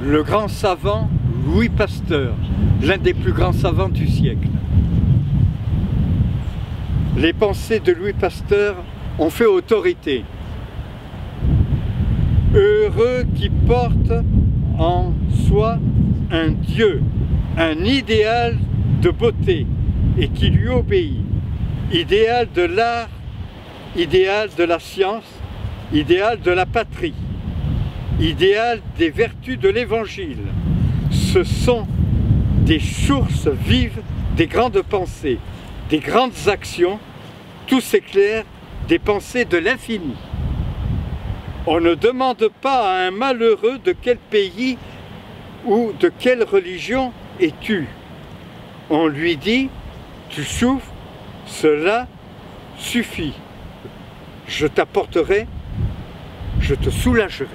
le grand savant Louis Pasteur, l'un des plus grands savants du siècle. Les pensées de Louis Pasteur ont fait autorité. Heureux qui porte en soi un Dieu, un idéal de beauté et qui lui obéit. Idéal de l'art, idéal de la science, idéal de la patrie, idéal des vertus de l'Évangile. Ce sont des sources vives des grandes pensées, des grandes actions, tout s'éclaire des pensées de l'infini. On ne demande pas à un malheureux de quel pays ou de quelle religion es-tu. On lui dit, tu souffres, cela suffit. Je t'apporterai, je te soulagerai.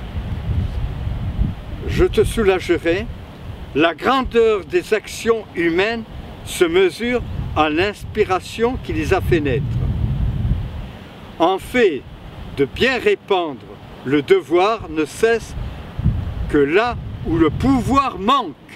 Je te soulagerai. La grandeur des actions humaines se mesure à l'inspiration qui les a fait naître. En fait de bien répandre, le devoir ne cesse que là où le pouvoir manque.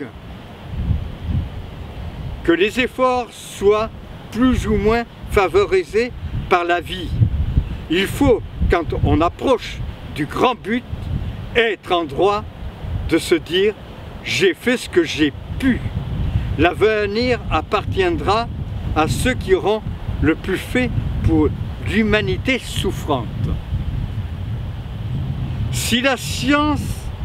Que les efforts soient plus ou moins favorisés par la vie. Il faut, quand on approche du grand but, être en droit de se dire « j'ai fait ce que j'ai pu ». L'avenir appartiendra à ceux qui auront le plus fait pour l'humanité souffrante. Si la science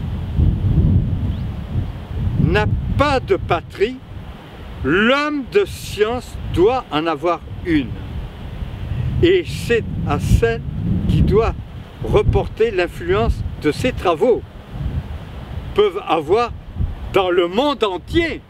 n'a pas de patrie, l'homme de science doit en avoir une. Et c'est à celle qui doit reporter l'influence de ses travaux. Peuvent avoir dans le monde entier.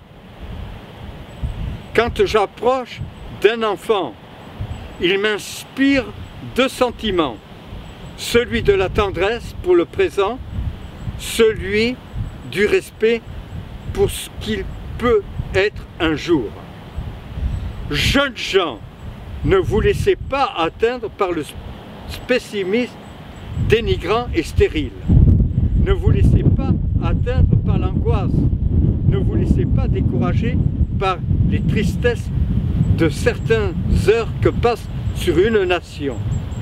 Quand j'approche d'un enfant, il m'inspire deux sentiments. Celui de la tendresse pour le présent, celui du respect pour ce qu'il peut être un jour. Jeunes gens, ne vous laissez pas atteindre par le pessimisme dénigrant et stérile. Ne vous laissez pas atteindre par l'angoisse. Ne vous laissez pas décourager par les tristesses de certaines heures que passe sur une nation.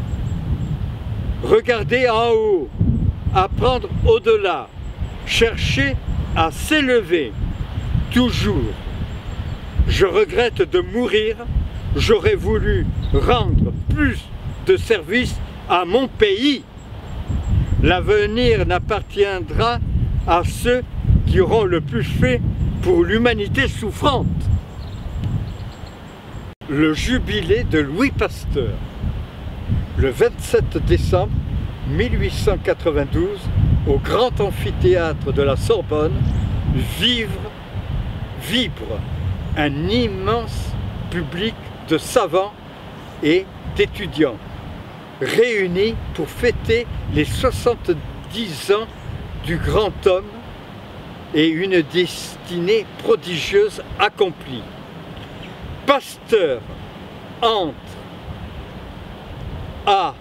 Regardez en haut, apprendre au-delà, chercher à s'élever, toujours. Je regrette de mourir, j'aurais voulu rendre plus de services à mon pays. L'avenir n'appartiendra à ceux qui auront le plus fait pour l'humanité souffrante. Le jubilé de Louis Pasteur. Le 27 décembre 1892, au grand amphithéâtre de la Sorbonne, vibre un immense public de savants et d'étudiants, réunis pour fêter les 70 ans du grand homme et une destinée prodigieuse accomplie. Pasteur entre à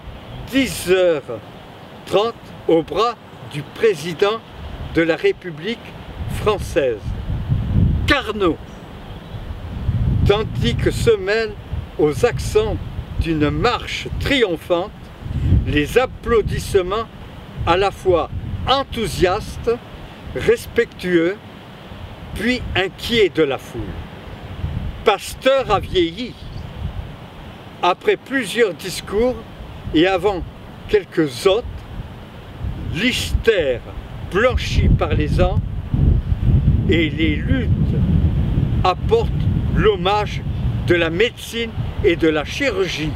10h30 au bras du président de la République française, Carnot, tandis que se mêlent aux accents d'une marche triomphante les applaudissements à la fois enthousiastes, respectueux, puis inquiets de la foule. Pasteur a vieilli. Après plusieurs discours et avant quelques autres, l'hystère blanchi par les ans et les luttes apportent l'hommage de la médecine et de la chirurgie.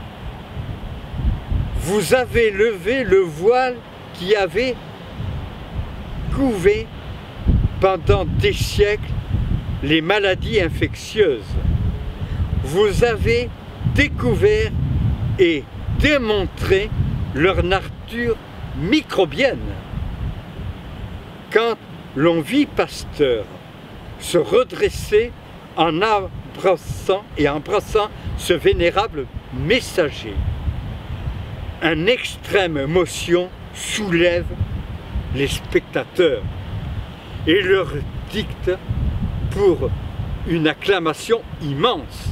Vous avez levé le voile qui avait couvé pendant des siècles les maladies infectieuses. Vous avez découvert et démontré leur nature microbienne. Quand l'on vit Pasteur se redresser en embrassant ce vénérable messager, une extrême émotion soulève les spectateurs. et leur dicte pour une acclamation immense,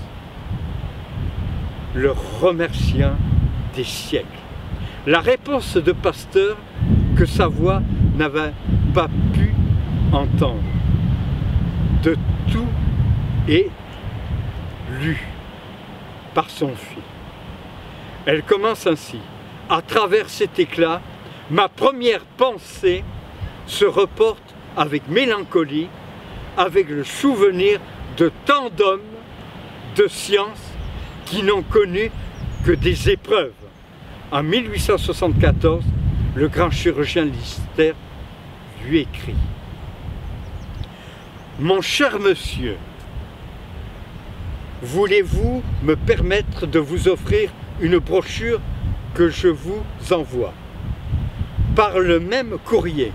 le remerciant des siècles. La réponse de Pasteur que sa voix n'avait pas pu entendre. De tout est lu par son fils. Elle commence ainsi. À travers cet éclat, ma première pensée se reporte avec mélancolie, avec le souvenir de tant d'hommes de science qui n'ont connu que des épreuves. En 1874, le grand chirurgien Lister lui écrit: « Mon cher monsieur, voulez-vous me permettre de vous offrir une brochure que je vous envoie par le même courrier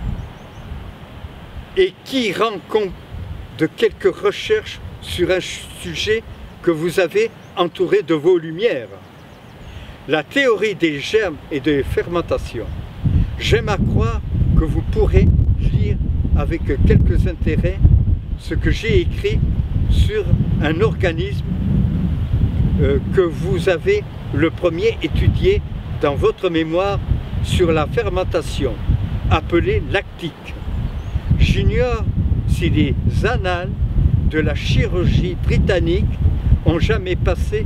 et qui rend compte de quelques recherches sur un sujet que vous avez entouré de vos lumières, la théorie des germes et des fermentations. J'aime à croire que vous pourrez lire avec quelques intérêts ce que j'ai écrit sur un organisme que vous avez le premier étudié dans votre mémoire sur la fermentation, appelé lactique. J'ignore si les annales de la chirurgie britannique ont jamais passé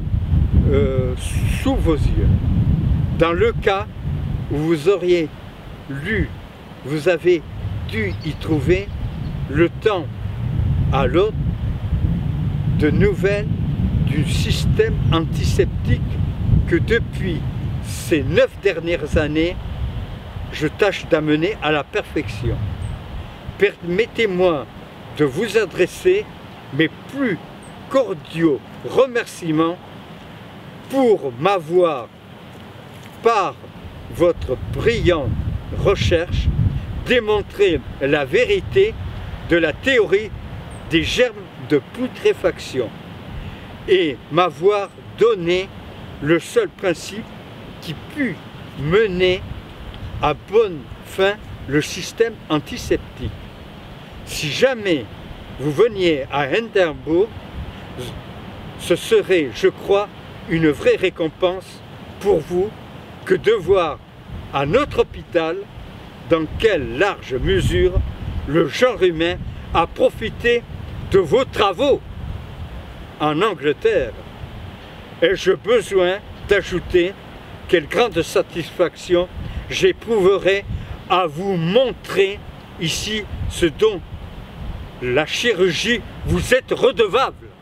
sous vos yeux. Dans le cas où vous auriez lu, vous avez dû y trouver, le temps à l'autre, de nouvelles du système antiseptique que depuis ces 9 dernières années, je tâche d'amener à la perfection. Permettez-moi de vous adresser mes plus cordiaux remerciements pour m'avoir, par votre brillante recherche, démontré la vérité de la théorie des germes de putréfaction et m'avoir donné le seul principe qui put mener à bonne fin le système antiseptique. Si jamais vous veniez à Édimbourg, ce serait, je crois, une vraie récompense pour vous que de voir à notre hôpital dans quelle large mesure le genre humain a profité de vos travaux en Angleterre. Ai-je besoin d'ajouter quelle grande satisfaction j'éprouverai à vous montrer ici ce dont la chirurgie vous êtes redevable.